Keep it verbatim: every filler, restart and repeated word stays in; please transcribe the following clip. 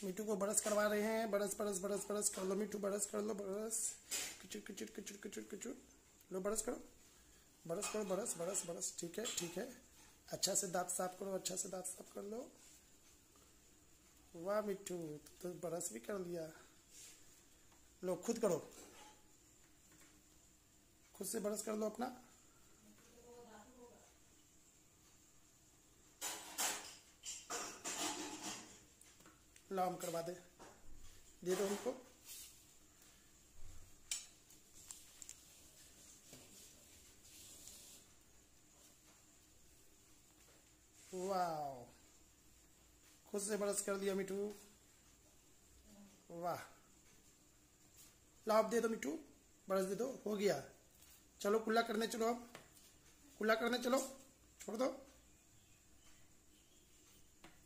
मिठू को ब्रश करवा रहे हैं। ब्रश ब्रश ब्रश ब्रश कर लो मिठू, ब्रश कर लो, ब्रश किचुर किचुर किचुर किचुर किचुर लो, ब्रश करो, ब्रश करो, ब्रश ब्रश ब्रश। ठीक है ठीक है, अच्छा से दांत साफ करो, अच्छा से दांत साफ कर लो। वाह मिठू, तो ब्रश भी कर लिया। लो खुद करो, खुद से ब्रश कर लो अपना। लो हम करवा दे, दे दो हमको। वाह, खुद से ब्रश कर दिया मिठू। वाह, लो आप दे दो मिठू, ब्रश दे दो, हो गया। चलो कुल्ला करने चलो, अब कुल्ला करने चलो, छोड़ दो।